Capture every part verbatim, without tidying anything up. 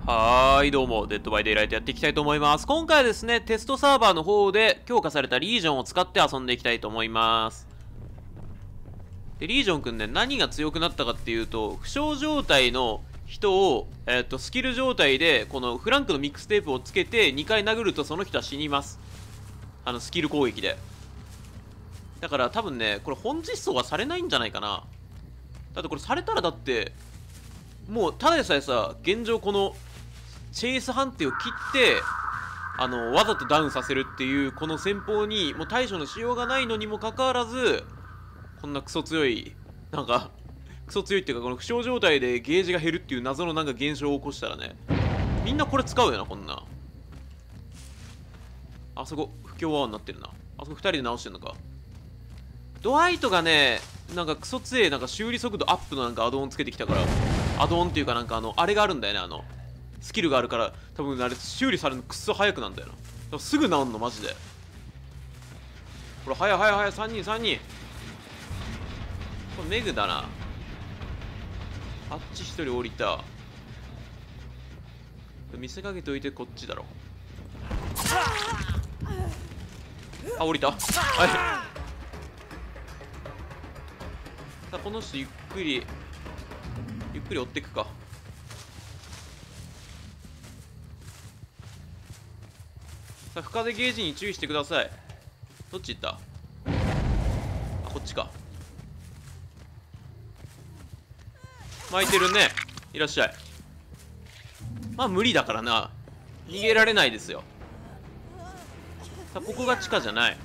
はーい、どうも、デッドバイデイライトやっていきたいと思います。今回はですね、テストサーバーの方で強化されたリージョンを使って遊んでいきたいと思います。で、リージョンくんね、何が強くなったかっていうと、負傷状態の人を、えっと、スキル状態で、このフランクのミックステープをつけてにかい殴るとその人は死にます。あの、スキル攻撃で。だから多分ね、これ本実装がされないんじゃないかな。だってこれされたらだって、もうただでさえさ、現状この、チェイス判定を切ってあのわざとダウンさせるっていうこの戦法にもう対処のしようがないのにもかかわらず、こんなクソ強いなんかクソ強いっていうか、この負傷状態でゲージが減るっていう謎のなんか現象を起こしたらね、みんなこれ使うよな。こんなあそこ不協和音になってるな。あそこふたりで直してんのか。ドワイトがね、なんかクソ強いなんか修理速度アップのなんかアドオンつけてきたから、アドオンっていうかなんかあのあれがあるんだよね。あのスキルがあるから、多分あれ修理されるのくっそ早くなんだよな。すぐ治んのマジで。ほら、早い早い早い。さんにんさんにん。これメグだな。あっちひとり降りた。見せかけておいてこっちだろ。あ、降りた。はい。さあこの人ゆっくりゆっくり追っていくか。さあ深手ゲージに注意してください。どっち行った？あ、こっちか。巻いてるね。いらっしゃい。まあ無理だからな、逃げられないですよ。さあここが地下じゃない。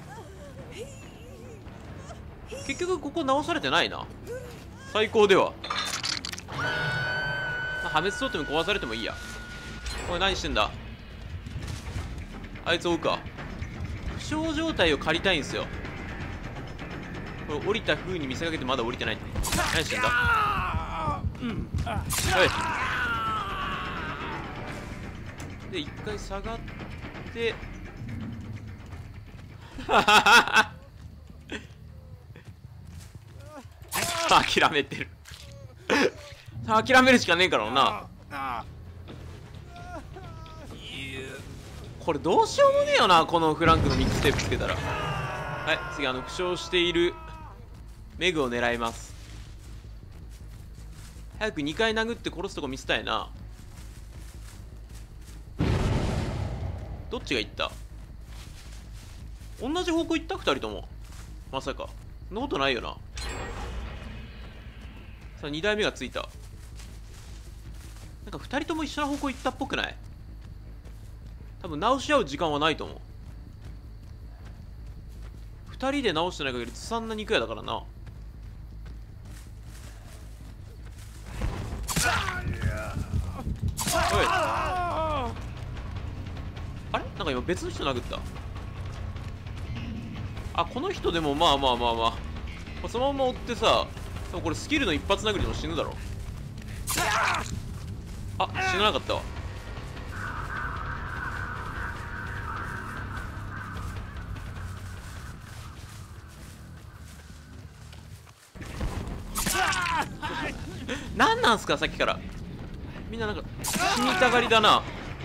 結局ここ直されてないな。最高では、まあ、破滅トーテム壊されてもいいや。おい何してんだ。あいつ追うか。負傷状態を借りたいんすよ。これ降りた風に見せかけてまだ降りてないって。何してんだ。はいで一回下がって諦めてる諦めるしかねえからな。これどうしようもねえよな、このフランクのミックステープつけたら。はい、次あの負傷しているメグを狙います。早くにかい殴って殺すとこ見せたいな。どっちが行った？同じ方向行った？ふたりともまさか。そんなことないよな。さあにだいめがついた。なんかふたりとも一緒の方向行ったっぽくない？多分直し合う時間はないと思う。ふたりで直してない限りずさんな肉屋だからな。おい、あれなんか今別の人殴った。あ、この人でもまあまあまあまあそのまま追ってさ、これスキルの一発殴りでも死ぬだろ。あ、死ななかったわ。何なんすかさっきからみんななんか死にたがりだな。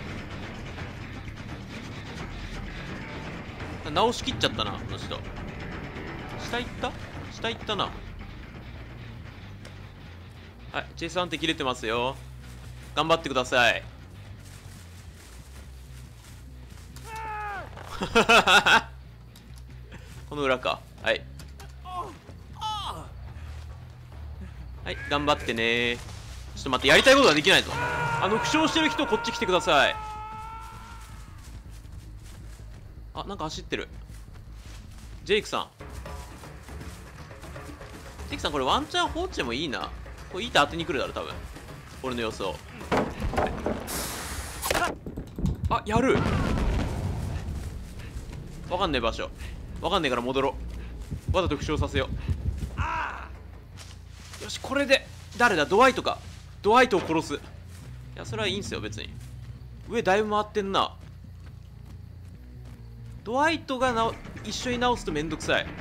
直しきっちゃったなこの人。下行った？下行ったな。はい、チェイス判定切れてますよ。頑張ってください。この裏か。はいはい、頑張ってね。ちょっと待って、やりたいことができないぞ。あの負傷してる人こっち来てください。あ、なんか走ってる。ジェイクさんジェイクさんこれワンチャン放置でもいいな。これいいと当てに来るだろ多分、俺の予想。あ、やる。わかんねえ場所わかんねえから戻ろう。わざと負傷させよう。よし、これで誰だ。ドワイトか。ドワイトを殺す。いやそれはいいんすよ別に。上だいぶ回ってんな。ドワイトがな一緒に直すとめんどくさい。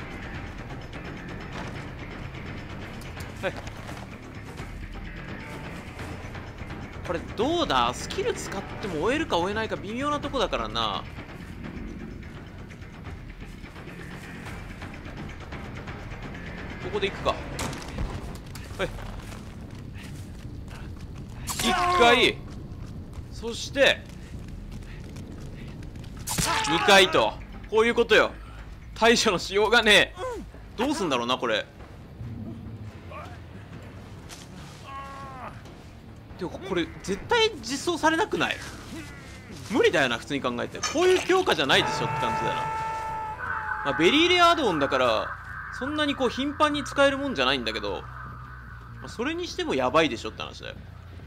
はいこれどうだ、スキル使っても追えるか追えないか微妙なとこだからな。ここで行くか。はい、一回、そしてにかいと、こういうことよ。対処のしようがねえ。どうすんだろうなこれ。でもこれ絶対実装されなくない？無理だよな普通に考えて。こういう強化じゃないでしょって感じだよな。まあ、ベリーレアアドオンだからそんなにこう頻繁に使えるもんじゃないんだけど、まあ、それにしてもやばいでしょって話だよ。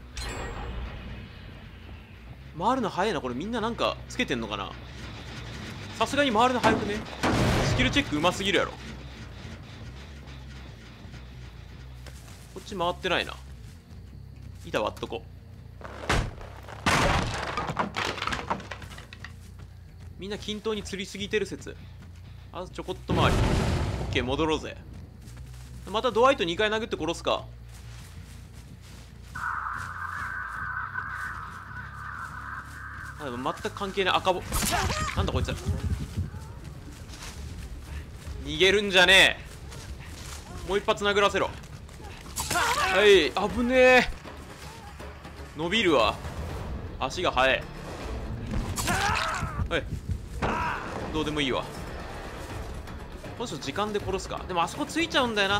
回るの早いなこれ。みんななんかつけてんのかな。さすがに回るの早くね。スキルチェックうますぎるやろ。こっち回ってないな。板割っとこ。みんな均等に釣りすぎてる説。あちょこっと回り。オッケー戻ろうぜ。またドワイトにかい殴って殺すか。あでも全く関係ない赤ぼ。なんだこいつ。逃げるんじゃねえ。もう一発殴らせろ。はい危ねえ。伸びるわ。足が速い。はいどうでもいいわ。この人時間で殺すか。でもあそこついちゃうんだよな。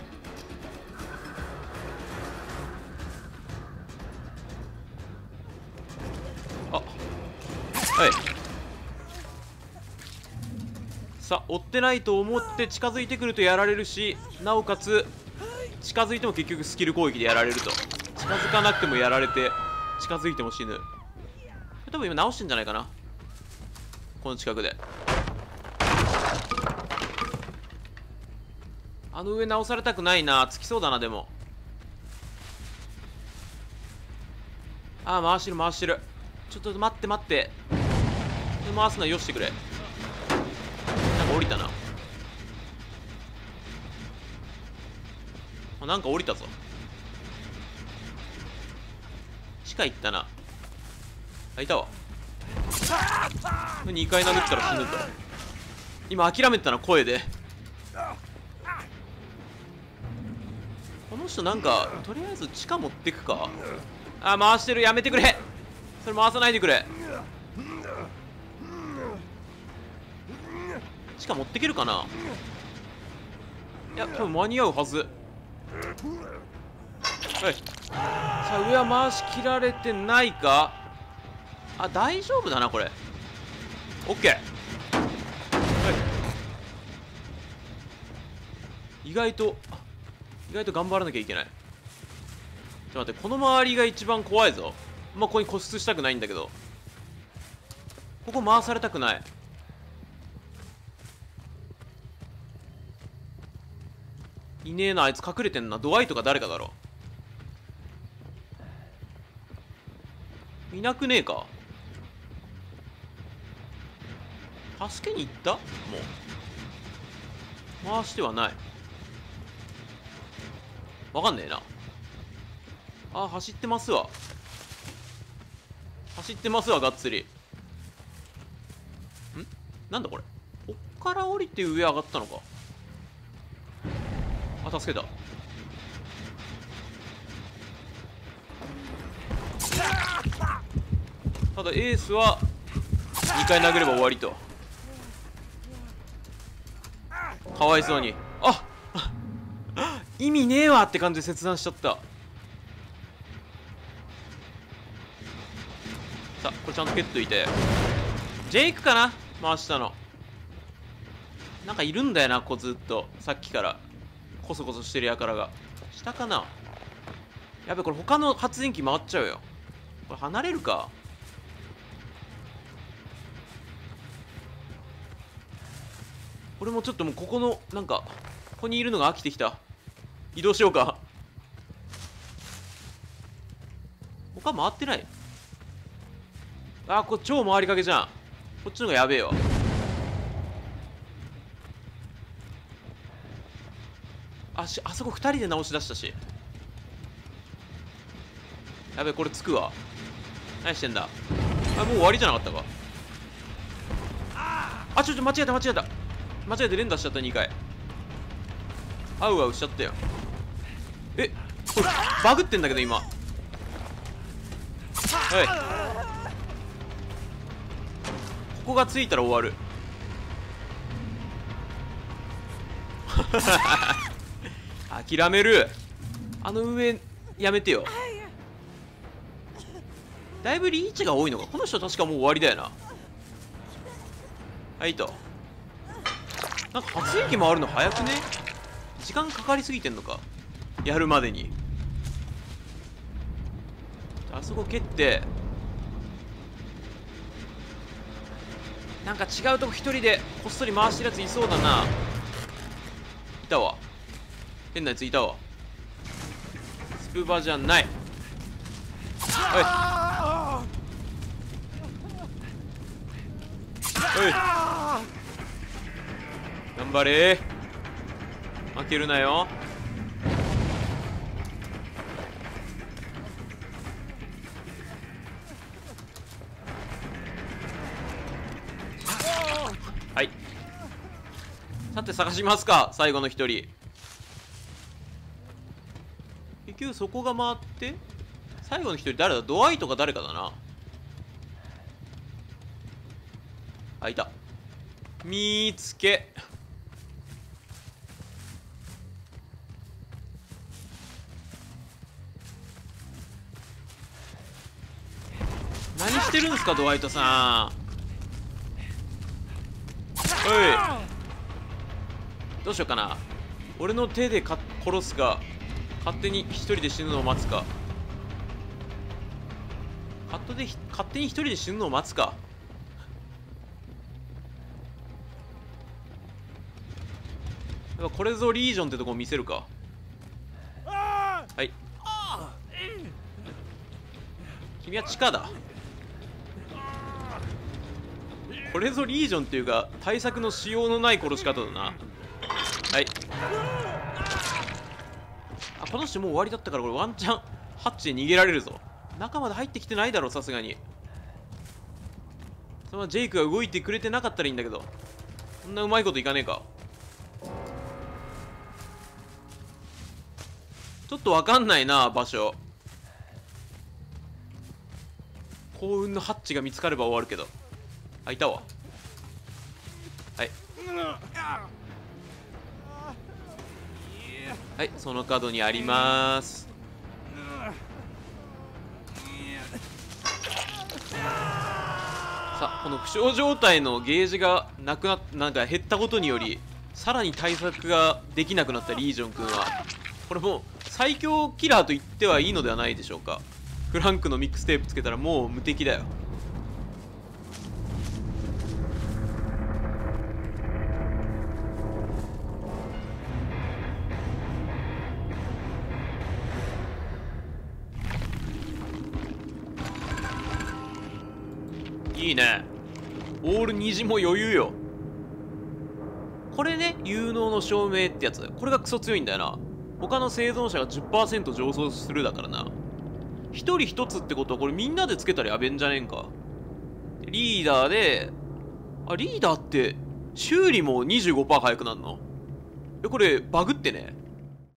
あはいさあ追ってないと思って近づいてくるとやられるし、なおかつ近づいても結局スキル攻撃でやられると。近づかなくてもやられて、近づいても死ぬ。多分今直してんじゃないかなこの近くで。あの上直されたくないな。つきそうだな。でもああ回してる回してる。ちょっと待って待って。回すのはよしてくれ。なんか降りたな。あなんか降りたぞ。地下行ったな。あいたわ。にかい殴ったら死ぬと。今諦めてたな声で。この人なんかとりあえず地下持ってくか。あ回してる。やめてくれ。それ回さないでくれ。地下持ってけるかな。いや多分間に合うはず。はいさあ上は回し切られてないか。あ大丈夫だなこれ。オッケー。はい意外と意外と頑張らなきゃいけない。ちょっと待って、この周りが一番怖いぞ。まあここに固執したくないんだけど、ここ回されたくない。いねえな。あいつ隠れてんな。ドワイトか誰かだろ。いなくねえか。助けに行った。もう回してはない。わかんねえな。あ走ってますわ。走ってますわがっつり。んなんだこれ。こっから降りて上上がったのか。あ助けた。ただエースはにかい殴れば終わりと。かわいそうに。あ意味ねえわって感じで切断しちゃった。さあこれちゃんと蹴っといて。ジェイクかな回したの。なんかいるんだよなここずっとさっきからコソコソしてるやからが。下かな。やべこれ他の発電機回っちゃうよ。これ離れるか。俺もちょっともうここのなんかここにいるのが飽きてきた。移動しようか。他回ってない。あこれ超回りかけじゃん。こっちの方がやべえわ。あしあそこふたりで直し出したし。 やべ、これつくわ。何してんだ。あ、もう終わりじゃなかったか。あ、ちょちょ間違えた間違えた間違えて連打しちゃった。にかいアウアウしちゃったよ。え、これバグってんだけど今。はい、ここがついたら終わる。諦める。あの上やめてよ。だいぶリーチが多いのか。この人確かもう終わりだよな。はいと。なんか発影機回るの早くね。時間かかりすぎてんのか、やるまでに。あそこ蹴って、なんか違うとこ一人でこっそり回してるやついそうだな。いたわ、変なやついたわ。スプバじゃない。はい、頑張れー、負けるなよ。はい、さて探しますか、最後の一人。結局そこが回って、最後の一人誰だ。ドワイトか誰かだな。あ、いた。見つけ。何してるんですか、ドワイトさん。おい、どうしようかな。俺の手でか殺すか、勝手に一人で死ぬのを待つか。勝手で勝手に一人で死ぬのを待つか。やっぱこれぞリージョンってとこを見せるか。はい、君は地下だ。これぞリージョンっていうか対策のしようのない殺し方だな。はい、あ、この人もう終わりだったから、これワンチャンハッチで逃げられるぞ。中まで入ってきてないだろう、さすがに。そのままジェイクが動いてくれてなかったらいいんだけど、そんなうまいこといかねえか。ちょっとわかんないな、場所。幸運のハッチが見つかれば終わるけど。あ、いたわ。はい、はい、その角にあります。さあ、この負傷状態のゲージがなくなっなんか減ったことにより、さらに対策ができなくなったリージョン君は、これもう最強キラーと言ってはいいのではないでしょうか。フランクのミックステープつけたらもう無敵だよ。いいね。オール虹も余裕よ。これね、有能の証明ってやつ。これがクソ強いんだよな。他の生存者が じゅっパーセント 上昇するだからな。一人一つってことはこれみんなでつけたらやべんじゃねえんか。リーダーで、あ、リーダーって修理も にじゅうごパーセント 速くなるの？え、これバグってね。